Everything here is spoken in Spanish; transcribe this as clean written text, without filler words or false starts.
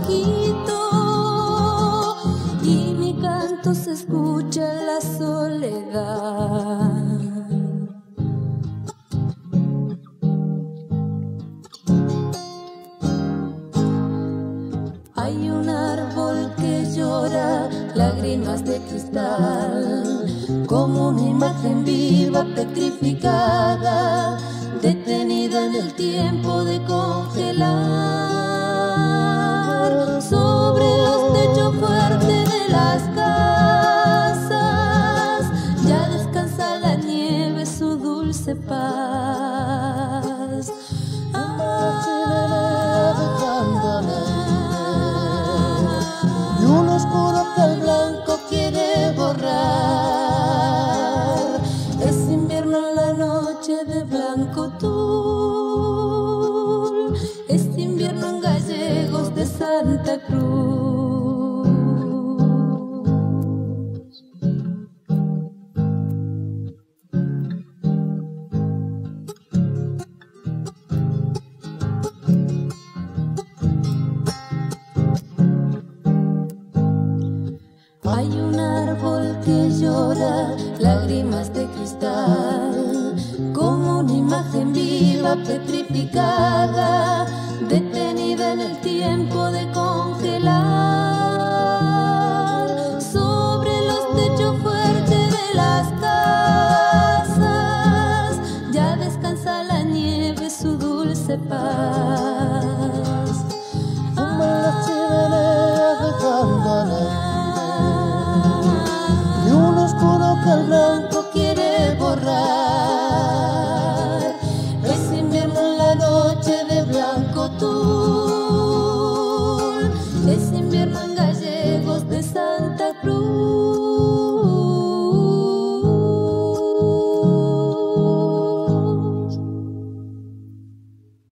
poquito y mi canto se escucha en la soledad. Hay un árbol que llora lágrimas de cristal, como una imagen viva petrificada, detenida en el tiempo de congelar. Sobre los techos fuertes de las casas ya descansa la nieve su dulce paz. Y un oscuro que el blanco quiere borrar. Es invierno en la noche de blanco tul, es invierno en Gallegos de Santa Cruz. Hay un árbol que llora lágrimas de cristal, como una imagen viva petrificada, detenida en el tiempo de congelar. Sobre los techos fuertes de las casas ya descansa la nieve su dulce paz. Fuman las chimeneas de Candané, y un oscuro que el blanco quiere borrar. Es invierno en la noche de blanco tul, es invierno en Gallegos de Santa Cruz.